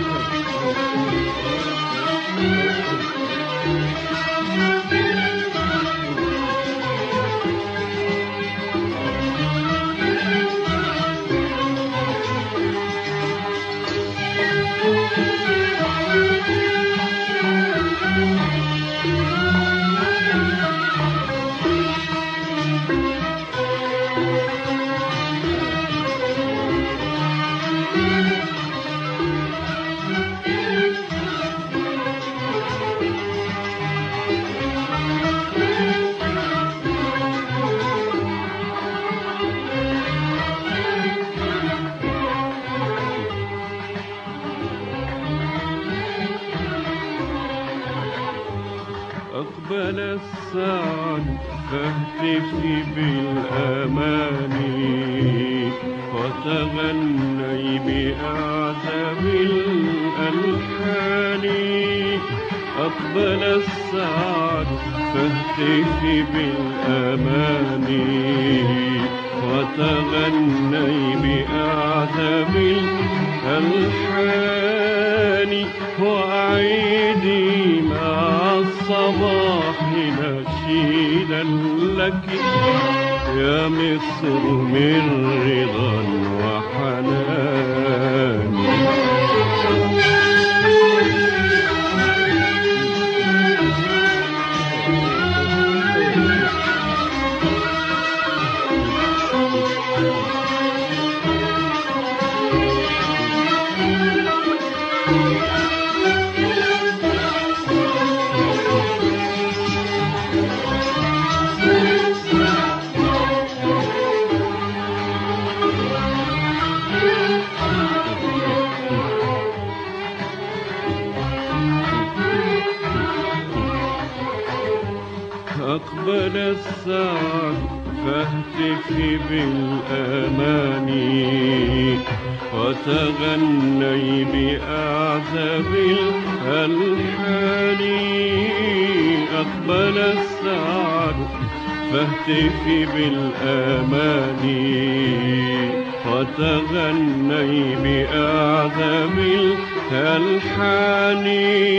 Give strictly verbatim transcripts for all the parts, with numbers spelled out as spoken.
أقبل السعد فاهتفي بالأماني وتغني بأعذب الألحان. أقبل السعد فاهتفي بالأماني وتغني بأعذب الألحان. وأعيدي مع الصباح نشيدا لك يا مصر من رضا وحنان. أقبل السعد فاهتفي بالأماني وتغني بأعذب الألحان. أقبل السعد فاهتفي بالأماني وتغني بأعذب الألحان.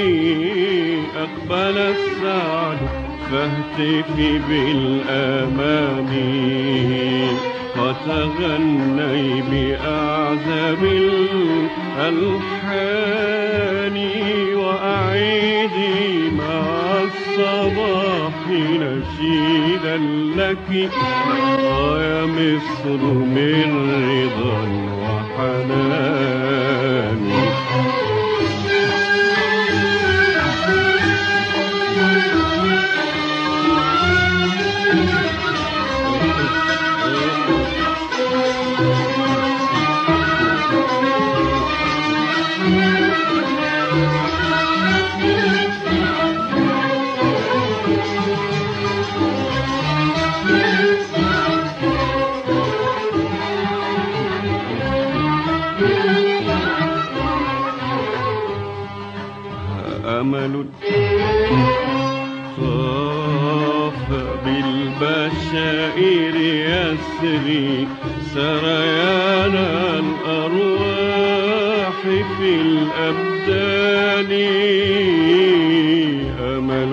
أقبل السعد فاهتفي بالأماني وتغني بأعذب الألحان. وأعيدي مع الصباح نشيدا لك يا مصر من رضا وحنان. أمل طاف بالبشائر يسري سريان الأرواح في الأبدان. أمل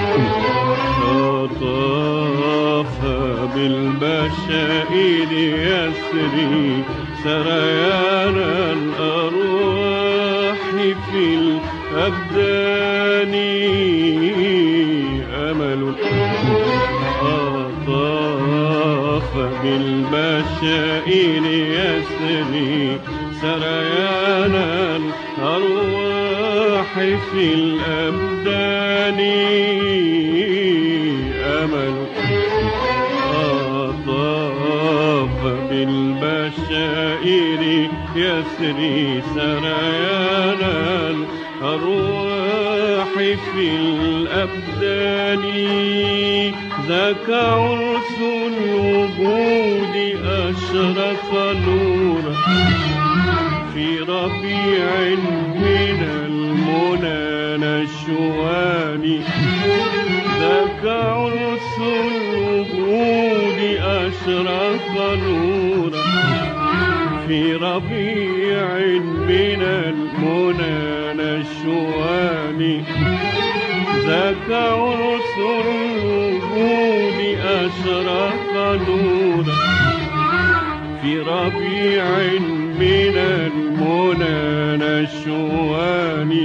طاف بالبشائر يسري سريان الأرواح في الأبدان. أمل طاف بالبشائر يسري سريان الأرواح في الأبدان. أمل طاف بالبشائر يسري سريان الأرواح في الأبدان. ذاك عرس الوجود أشرق نورا في ربيع من المنى نشوان. ذاك عرس الوجود أشرق نورا في ربيع من المنى نشواني ذاك عرس الوجود أشرق نورا في ربيع من المنى نشواني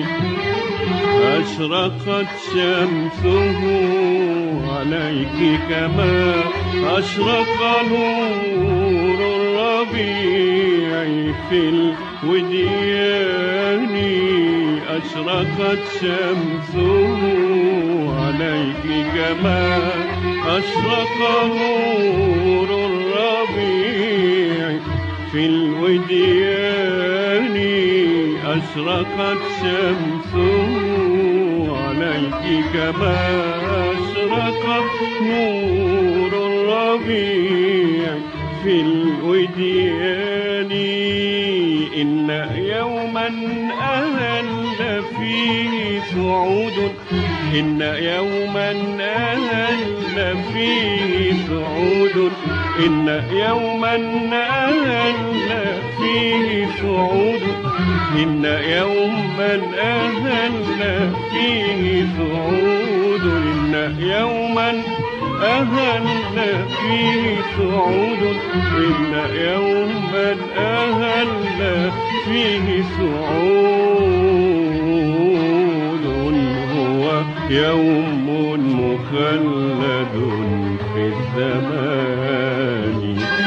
أشرقت شمسه عليك كما أشرق نور الربيع في الوديان أشرقت شمسه عليك كما أشرق نور الربيع في الوديان أشرقت شمسه عليك كما أشرقت نور الربيع في الوديان إن يوما أهل فيه سعود إن يوما أهل فيه سعود إن يوما أهل فيه سعود إن يوما أهل فيه سعود إن يوما أهل فيه سعود إن يوما أهل فيه سعود هو يوم مخلد في الزمان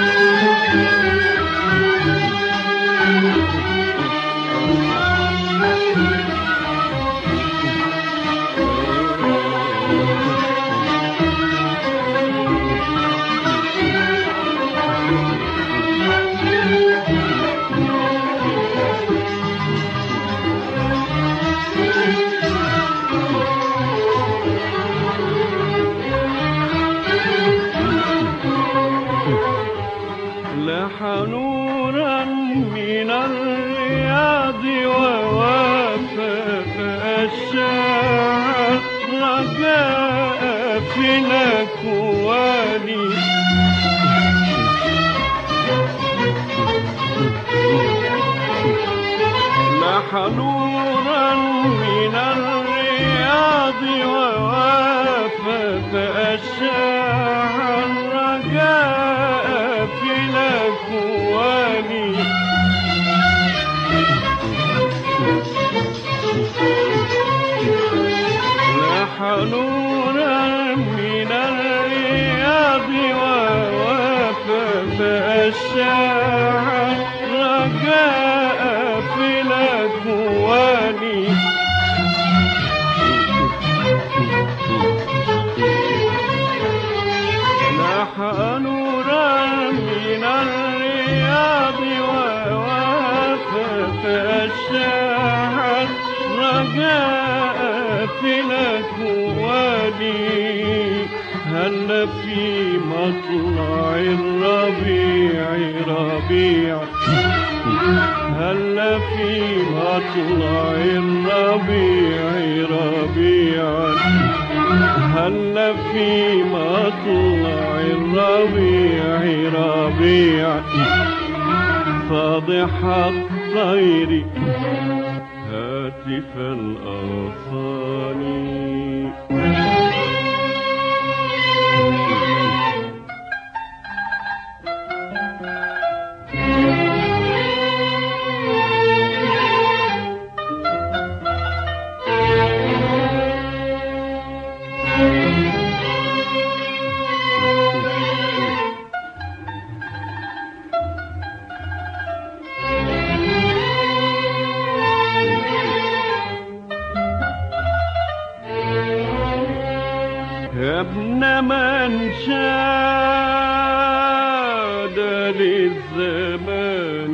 نورا من الرياض ووافق الشاعر رجاء في الأكوان لاح نورا من الرياض ووافق الشاعر رجاء في الأكوان لاح نورا من الرياض ووافق الشاعر رجاء في الأكوان لاح نورا من الرياض ووافق الشاعر رجاء في الأكوان هل في مطلع الربيع ربيع هل في مطلع الربيع ربيع هل في مطلع الربيع ربيع فاضح الطير هاتف الأغصان يا ابن من شاد للزمان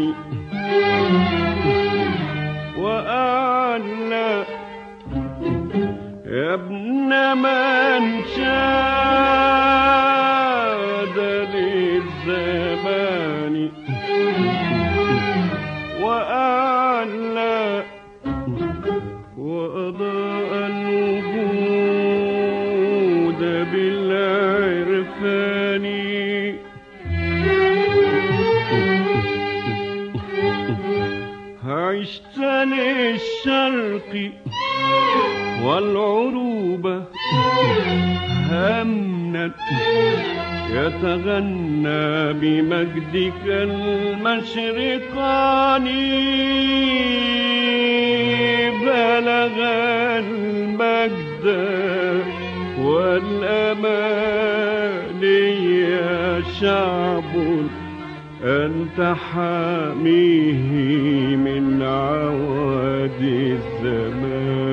وأعلى يا ابن من شاد للزمان وأعلى وأضاء الوجود بالعرفان عشت للشر الشرق والعروبة همنا يتغنى بمجدك المشرقان بلغ المجد والأمان يا شعب أنت حاميه من عواد الزمان.